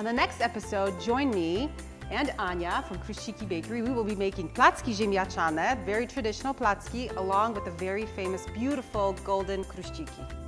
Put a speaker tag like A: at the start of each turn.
A: On the next episode, join me and Ania from Chrusciki Bakery. We will be making Placki Ziemniaczane, very traditional Placki, along with the very famous, beautiful golden Chrusciki.